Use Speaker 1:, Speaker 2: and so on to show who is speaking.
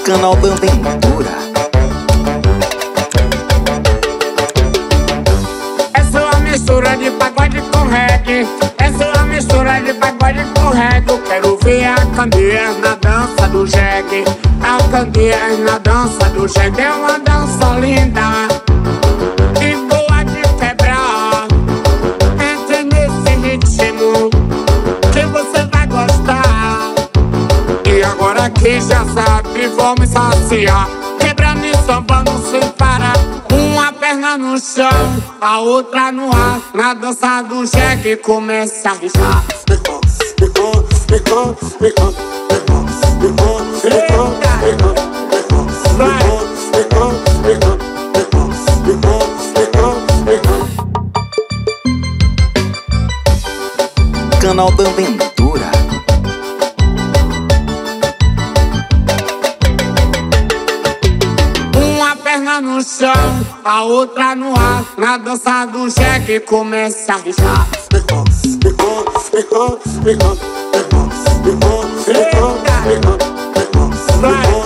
Speaker 1: Canal da Ventura.
Speaker 2: Essa é uma mistura de pagode com reggae. Essa é uma mistura de pagode com reggae. Eu quero ver a Candeia na dança do jegue. A Candeia na dança do jegue. É uma dança linda e boa de quebrar. Entre nesse ritmo que você vai gostar. E agora que já sabe, vamos saciar. Quebrando e sambando sem parar. Uma perna no chão, a outra no ar. Na dança do jegue começa a riscar.
Speaker 1: Canal da Ventura.
Speaker 2: Uma perna no chão, a outra no ar. Na dança do jegue começa a riscar. Vai.